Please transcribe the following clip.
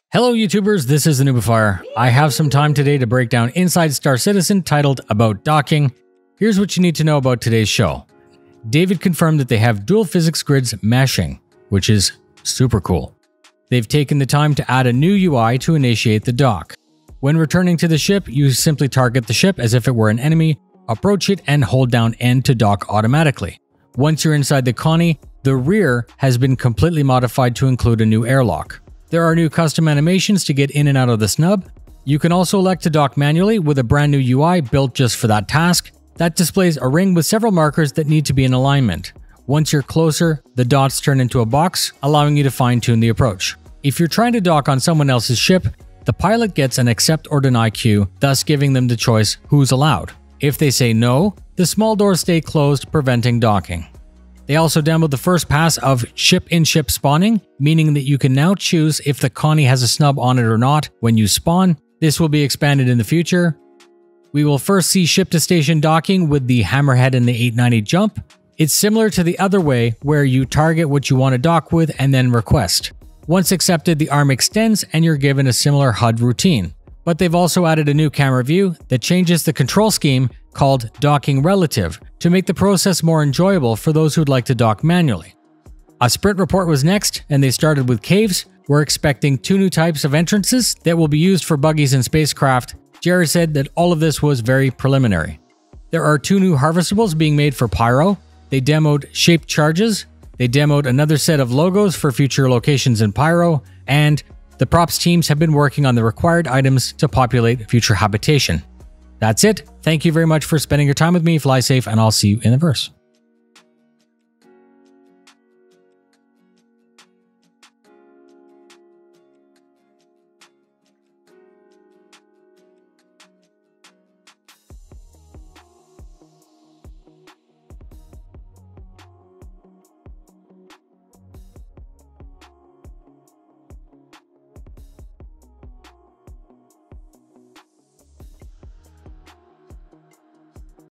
Hello YouTubers, this is the noobifier. I have some time today to break down Inside Star Citizen titled About Docking. Here's what you need to know about today's show. David confirmed that they have dual physics grids meshing, which is super cool. They've taken the time to add a new UI to initiate the dock. When returning to the ship, you simply target the ship as if it were an enemy, approach it, and hold down N to dock automatically. Once you're inside the Connie, the rear has been completely modified to include a new airlock. There are new custom animations to get in and out of the snub. You can also elect to dock manually with a brand new UI built just for that task that displays a ring with several markers that need to be in alignment. Once you're closer, the dots turn into a box, allowing you to fine-tune the approach. If you're trying to dock on someone else's ship, the pilot gets an accept or deny queue, thus giving them the choice who's allowed. If they say no, the small doors stay closed, preventing docking. They also demoed the first pass of ship-in-ship spawning, meaning that you can now choose if the Connie has a snub on it or not when you spawn. This will be expanded in the future. We will first see ship-to-station docking with the hammerhead and the 890 jump. It's similar to the other way, where you target what you want to dock with and then request. Once accepted, the arm extends and you're given a similar HUD routine. But they've also added a new camera view that changes the control scheme called Docking Relative to make the process more enjoyable for those who'd like to dock manually. A sprint report was next, and they started with caves. We're expecting 2 new types of entrances that will be used for buggies and spacecraft. Jared said that all of this was very preliminary. There are 2 new harvestables being made for Pyro. They demoed shaped charges. They demoed another set of logos for future locations in Pyro, and the props teams have been working on the required items to populate future habitation. That's it. Thank you very much for spending your time with me. Fly safe, and I'll see you in the verse.